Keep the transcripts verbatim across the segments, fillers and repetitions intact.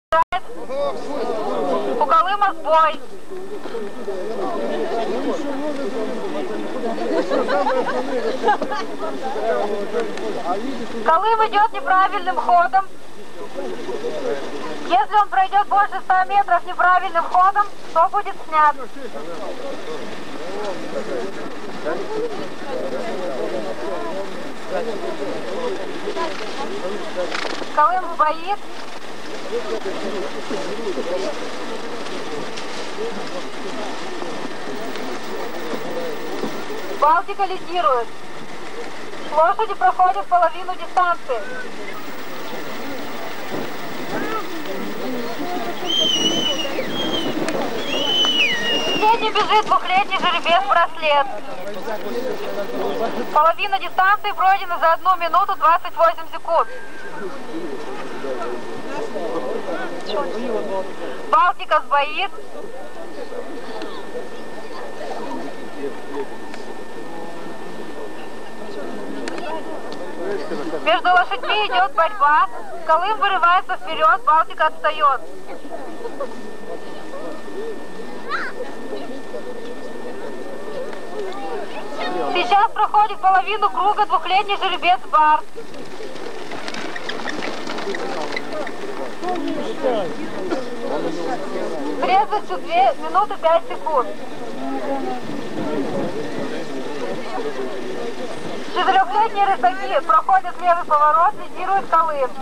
У Колыма сбой. Колым идет неправильным ходом. Если он пройдет больше ста метров неправильным ходом, то будет снят. Колым сбоит. Балтика лидирует. Лошади проходят половину дистанции. Последний бежит двухлетний жеребец Браслет. Половина дистанции пройдена за одну минуту двадцать восемь секунд. Балтика сбоит. Между лошадьми идет борьба. Колым вырывается вперед, Балтика отстает. Сейчас проходит половину круга двухлетний жеребец Барс. Трезвостью две минуты пять секунд. Четырехлетние рысаки проходят левый поворот, лидирует Колым.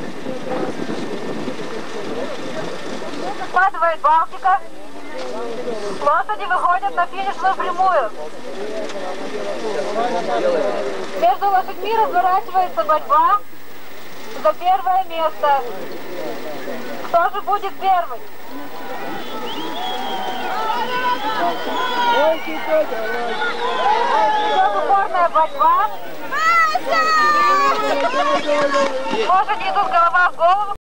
Складывает Балтика. Лошади выходят на финишную прямую. Между лошадьми разворачивается борьба за первое место. Кто же будет первый? Идет упорная борьба. Лошади идут голова в голову.